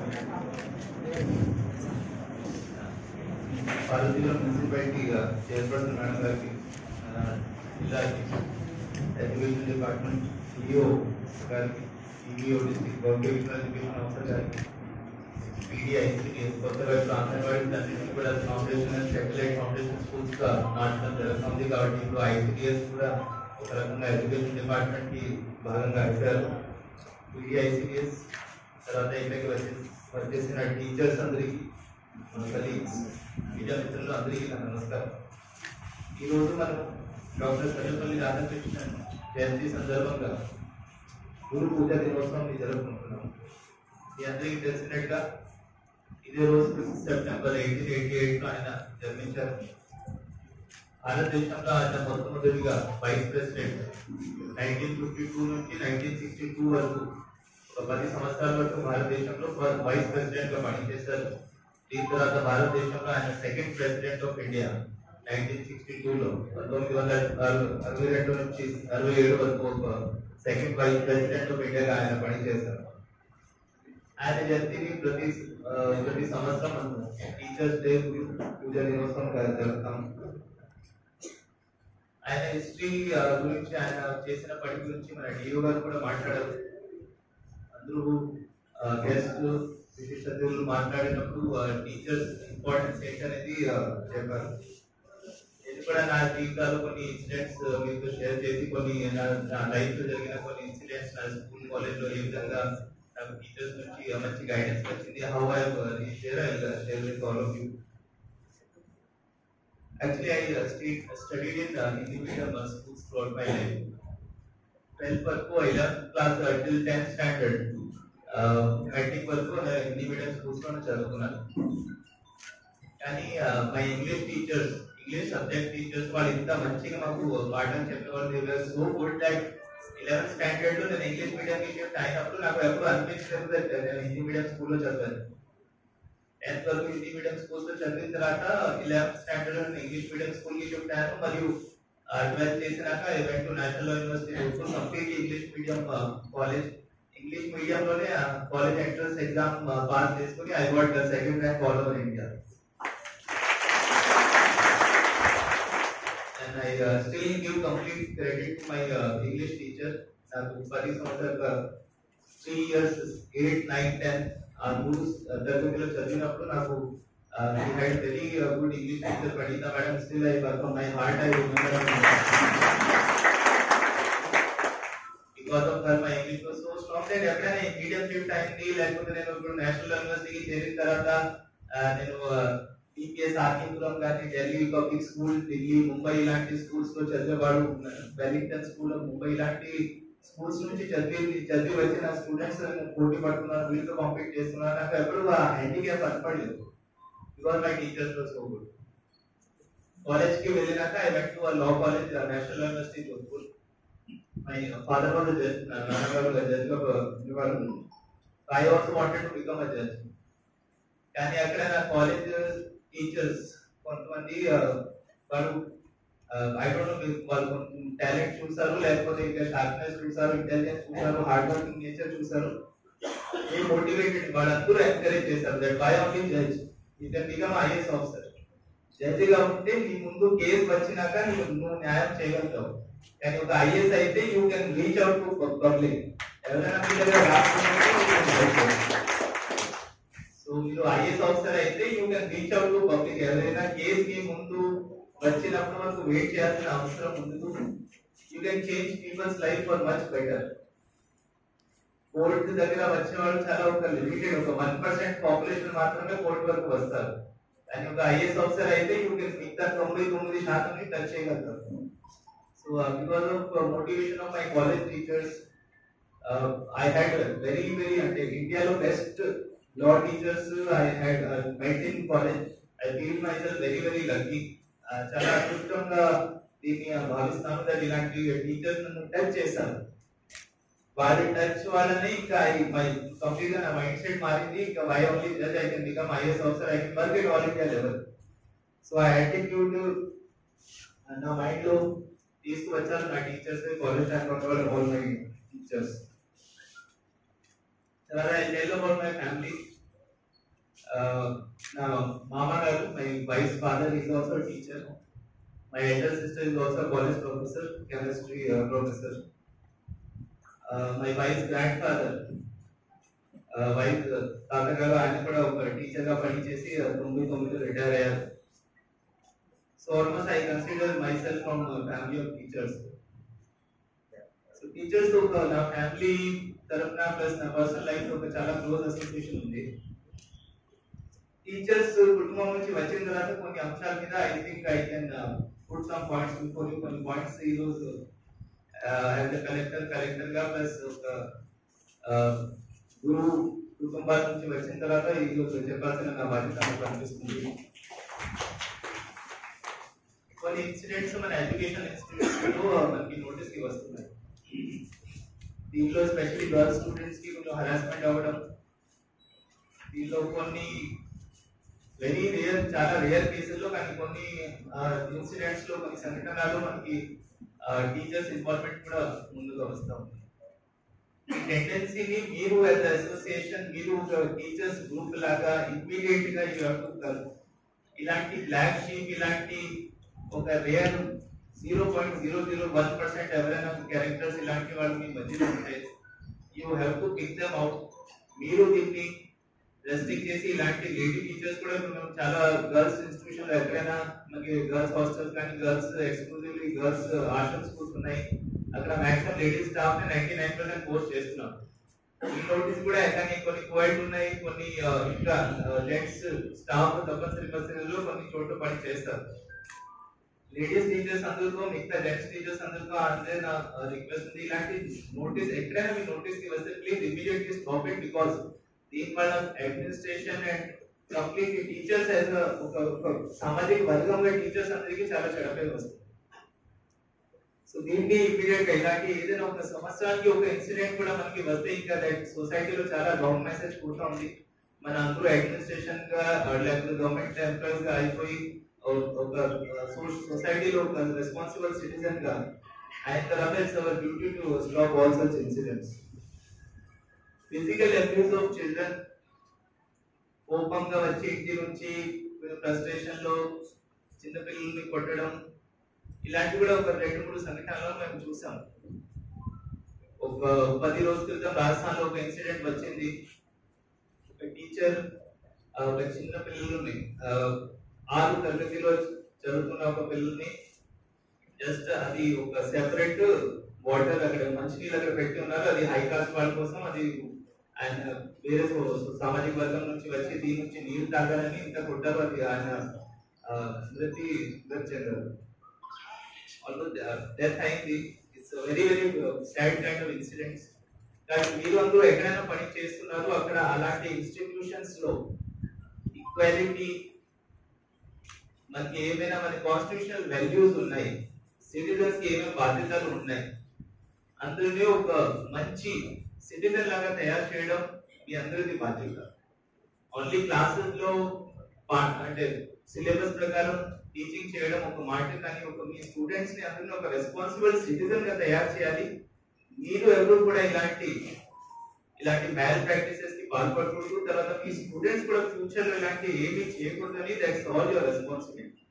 Parvathipuram municipality chairperson madam gariki, జిల్లా education department CEO గారికి, EVO district government education officer గారికి, PDICDS కొత్తగా ఇప్పుడు అంగన్వాడీ అన్నింటినీ కూడా ఫౌండేషన్ సెటిలైట్ ఫౌండేషన్ స్కూల్స్ గా మార్చడం జరుగుతుంది. కాబట్టి ఇప్పుడు ICDS కూడా ఒక రకంగా ఎడ్యుకేషన్ డిపార్ట్మెంట్ కి భాగంగా అయిపోయారు. PDICDS తర్వాత ఇక్కడికి వచ్చేసిన టీచర్స్ అందరికీ, మన కలీగ్స్, మీడియా మిత్రులు అందరికీ నా నమస్కారం. ఈరోజు మనం డాక్టర్ సర్వేపల్లి రాధాకృష్ణన్ జయంతి సందర్భంగా గురు పూజ దినోత్సవం జరుపుకుంటున్నాం. మీ అందరికీ తెలిసినట్టుగా ఇదే రోజు సెప్టెంబర్ 1888 ఆయన జన్మించారు. భారతదేశంలో ఆయన మొట్టమొదటిగా వైస్ ప్రెసిడెంట్ 1952 నుంచి 1962 వరకు ఒక 10 సంవత్సరాల వరకు భారతదేశంలో వైస్ ప్రెసిడెంట్ గా పనిచేశారు. దీని తర్వాత భారతదేశంలో ఆయన సెకండ్ ప్రెసిడెంట్ ఆఫ్ ఇండియా 1962లో 1962 నుంచి 67 వరకు సెకండ్ వైస్ ప్రెసిడెంట్ ఆఫ్ ఇండియాగా ఆయన పనిచేశారు. ఆయన జయంతిని ప్రతి సంవత్సరం మనం టీచర్స్ డే పూజ దినోత్సవం జరుపుతాం. ఆయన హిస్టరీ గురించి, ఆయన చేసిన పని గురించి మన డిఓ గారు కూడా మాట్లాడారు. అందరూ గెస్ట్ విశిష్ట అతిథులు మాట్లాడినప్పుడు టీచర్స్ ఇంపార్టెన్స్ ఏంటనేది చెప్పారు. నేను కూడా నా జీవితాలు కొన్ని ఇన్సిడెంట్స్ మీతో షేర్ చేసి, కొన్ని నా లైఫ్ లో జరిగిన కొన్ని ఇన్సిడెంట్స్, నా స్కూల్ కాలేజ్ లో ఏ విధంగా నాకు టీచర్స్ నుంచి మంచి గైడెన్స్ వచ్చింది, how I share with all of you. Actually, I studied in Hindi medium schools throughout my life. 12th వరకు 11th class till 10th standard metric వరకు హిందీ మీడియం స్కూల్స్ లో చదువుకున్నాను. కానీ my English teachers, English subject teachers వాళ్ళు ఇంత మంచిగా మాకు పాఠం చెప్పేవాళ్ళు. They were so good that 11th standard లో నేను ఇంగ్లీష్ మీడియం కి షిఫ్ట్ అయినప్పుడు నాకు ఎప్పుడు అనిపించలేదు నేను హిందీ మీడియం స్కూల్లో చదివాను. 10th వరకు హిందీ మీడియం స్కూల్స్ లో చదివిన తర్వాత 11th స్టాండర్డ్ లో ఇంగ్లీష్ మీడియం స్కూల్ కి షిఫ్ట్ అయ్యాను. మరియు 12th చేసినాక I went to national university also complete English medium college. English medium లోనే కాలేజ్ ఎంట్రన్స్ ఎగ్జామ్ పాస్ చేసుకుని I got second rank all over India. And I still give complete credit to my English teacher. నాకు 10 సంవత్సరాల 3 years 8, 9, 10 ఆ మూడు తరగతిలో చదివినప్పుడు నాకు we had very good English teacher Pranita madam. Still I from my heart I remember because of her my English was so strong that ఎప్పుడైనా medium shift అయింది, లేకపోతే నేను ఇప్పుడు నేషనల్ యూనివర్సిటీకి చేరిన తర్వాత నేను PPS ఆర్కిపురం కానీ ఢిల్లీ పబ్లిక్ స్కూల్, ఢిల్లీ, ముంబై ఇలాంటి స్కూల్స్ లో చదివేవాడు, వెలింగ్టన్ స్కూల్, ముంబై ఇలాంటి స్కూల్స్ నుంచి చదివి వచ్చిన స్టూడెంట్స్ పోటీ పడుతున్నారు, వీళ్ళతో కాంపీట్ చేస్తున్నారు. నాకు ఎప్పుడు హ్యాండిక్యాప్ అనపడలేదు because my teachers were so good. College కి వెళ్ళినాక I went to law college, national university Jodhpur. My father was judge, నాన్నగారు జడ్జ్ గా ఉండేవారు. I also wanted to become a judge. కానీ అక్కడ నా కాలేజ్ టీచర్స్ కొంతమంది వాళ్ళు ఐ డోంట్ నో వాళ్ళు టాలెంట్ చూసారు, లేకపోతే ఇంకా షార్ప్నెస్ చూసారు, ఇంటెలిజెన్స్ చూసారు, హార్డ్ వర్కింగ్ నేచర్ చూసారు. ఏ మోటివేటెడ్ వాళ్ళందరూ ఎంకరేజ్ చేశారు that why only judge, you can become IAS officer. జడ్జి గా ఉంటే నీ ముందు కేసు వచ్చినాక నువ్వు న్యాయం చేయగలుగుతావు, కానీ ఒక ఐఏఎస్ అయితే you can reach out to public. ఎవరైనా మీ దగ్గర సో మీరు ఐఏఎస్ ఆఫీసర్ అయితే you can reach out to public. ఎవరైనా కేసు మీ ముందు వచ్చినప్పుడు మనకు వెయిట్ చేయాల్సిన అవసరం ఉండదు. You can change people's life for much better. Court దగ్గర వచ్చే వాళ్ళు చాలా ఒక లిమిటెడ్, ఒక 1% పాపులేషన్ మాత్రమే కోర్టు వరకు వస్తారు. కానీ ఒక ఐఏఎస్ ఆఫీసర్ అయితే యూ కెన్ మిగతా 99% టచ్ చేయగలుగుతారు. So because of motivation of my college teachers I had very అంటే ఇండియాలో best law teachers I had met in college. I feel myself very very lucky. చాలా అదృష్టంగా దీన్ని భావిస్తాను that ఇలాంటి టీచర్స్ నన్ను టచ్ చేశాను. వారి టచ్ వల్లనే ఇంకా కంప్లీట్ గా నా మైండ్ సెట్ మారింది. ఇంకా why only judge, I can become IAS officer, I can work at all India level. So ఆ యాటిట్యూడ్ నా మైండ్ లో తీసుకువచ్చారు నా teachers, college time all my teachers. I'll tell about my family. నా mama garu, my wife's father is also a teacher. My elder sister is also a college professor, chemistry professor. My wife's grandfather, wife తాతగారు ఆయన కూడా ఒక teacher గా పనిచేసి 99 retire అయ్యారు. So almost I consider myself from a family of teachers. So teachers తో నా family తరపున ప్లస్ నా పర్సనల్ లైఫ్ తో ఒక చాలా క్లోజ్ అసోసియేషన్ ఉంది. టీచర్స్ కుటుంబం నుంచి వచ్చిన తర్వాత కొన్ని అంశాల మీద I think I can put some points before you. కొన్ని పాయింట్స్ ఈ రోజు యాజ్ ఎ కలెక్టర్ గా ప్లస్ ఒక గురువు కుటుంబాల నుంచి వచ్చిన తర్వాత ఈ రోజు చెప్పాల్సిన నా బాధ్యత నాకు అనిపిస్తుంది. కొన్ని ఇన్సిడెంట్స్ మన ఎడ్యుకేషన్ ఇన్స్టిట్యూట్స్ లో మనకి నోటీస్ కి వస్తున్నాయి. దీంట్లో స్పెషల్లీ గర్ల్స్ స్టూడెంట్స్ కి కొంచెం హరాస్మెంట్ అవ్వడం, దీంట్లో కొన్ని వెరీ రేర్, చాలా రేర్ కేసుల్లో కానీ కొన్ని ఇన్సిడెంట్స్ లో కొన్ని సంఘటనలు మనకి టీచర్స్ ఇన్వాల్వ్మెంట్ కూడా ముందుగా వస్తాం. ఈ టెండెన్సీని మీరు యాజ్ అసోసియేషన్, మీరు టీచర్స్ గ్రూప్ లాగా ఇమ్మీడియట్ గా యూ హావ్ టు ఇలాంటి బ్లాక్ షీప్, ఇలాంటి ఒక రేర్ 0.001% ఎవరైనా క్యారెక్టర్స్ ఇలాంటి వాళ్ళు మీ మధ్యలో ఉంటే you have to pick them out. మీరు దీన్ని రెస్ట్రిక్ట్ చేసి ఇలాంటి లేడీ టీచర్స్ కూడా చాలా గర్ల్స్ ఇన్స్టిట్యూషన్ లో ఎక్కడైనా మనకి గర్ల్స్ హాస్టల్స్ కానీ girls exclusively girls hostel schools ఉన్నాయి, అక్కడ మాక్సిమం లేడీస్ స్టాఫ్ ని 99% పోస్ట్ చేస్తున్నాం. ఈ నోటీస్ కూడా కానీ కొన్ని కోయిడ్ ఉన్నాయి, కొన్ని ఇంకా జెంట్స్ స్టాఫ్ తప్పనిసరి పరిస్థితుల్లో కొన్ని చోట్ల పని చేస్తారు. లేడీస్ టీచర్స్ అందరితో మిగతా జెంట్స్ టీచర్స్ అందరితో అంటే నా రిక్వెస్ట్ ఉంది, ఇలాంటి నోటీస్ ఎక్కడైనా మీ నోటీస్ కి వస్తే please immediately stop it. Because దీనివల్ల administration and complete teachers as ఒక సామాజిక వర్గంలో టీచర్స్ అందరికీ చాలా చెడపేరు వస్తుంది. సో దీన్ని ఇమీడియట్ గా ఇలాంటి ఏదైనా ఒక సంవత్సరానికి ఒక ఇన్సిడెంట్ కూడా మనకి వస్తే ఇంకా సొసైటీలో చాలా రాంగ్ మెసేజ్ కూడా ఉంది. మన అందరూ అడ్మినిస్ట్రేషన్ గా లేకపోతే గవర్నమెంట్ ఎంప్లాయీస్ గా అయిపోయి ఒక సొసైటీలో ఒక రెస్పాన్సిబుల్ సిటిజన్ గా ఆయన తర్వాత it's our duty to stop all such incidents. Physical abuse of children, కోపంగా వచ్చి ఇంటి నుంచి ఫ్రస్ట్రేషన్ లో చిన్నపిల్లల్ని కొట్టడం, ఇలాంటి కూడా ఒక 2-3 సంఘటనలు మేము చూసాం. ఒక 10 రోజుల క్రితం రాజస్థాన్ లో ఒక ఇన్సిడెంట్ వచ్చింది. ఒక టీచర్ ఒక చిన్న పిల్లల్ని 6 తరగతిలో చదువుతున్న ఒక పిల్లల్ని జస్ట్ అది ఒక సెపరేట్ వాటర్ అక్కడ మంచినీళ్ళు అక్కడ పెట్టి ఉన్నారు, అది హై కాస్ట్ వాళ్ళ కోసం, అది ఆయన వేరే సామాజిక వర్గం నుంచి వచ్చి దీని నుంచి నీళ్లు తాగాలని ఇంత కొట్టారు. అది ఆయన మృతి చెందారు. ఆల్మోస్ట్ డెత్ అయింది. It's very very sad kind of incidents. కానీ మీరు అందరూ ఎక్కడైనా పని చేస్తున్నారు, అక్కడ అలాంటి ఇన్స్టిట్యూషన్స్ లో ఈక్వాలిటీ, మనకి ఏమైనా మన కాన్స్టిట్యూషనల్ వాల్యూస్ ఉన్నాయి, సిటిజన్స్ కి ఏమేమి బాధ్యతలు ఉన్నాయి, అందరినీ ఒక మంచి సిటిజన్ లాగా తయారు చేయడం మీ అందరిది బాధ్యత. ఓన్లీ క్లాసెస్ లో అంటే సిలబస్ ప్రకారం టీచింగ్ చేయడం ఒక మాట, కానీ ఒక మీ స్టూడెంట్స్ ని అందరినీ ఒక రెస్పాన్సిబుల్ సిటిజన్ గా తయారు చేయాలి. మీరు ఎవరు కూడా ఇలాంటి మ్యాల్ ప్రాక్టీసెస్ కి పాల్పడకూడదు. తర్వాత మీ స్టూడెంట్స్ కూడా ఫ్యూచర్ లో ఇలాంటి ఏమీ చేయకూడదని దట్స్ ఆల్ యువర్ రెస్పాన్సిబిలిటీ.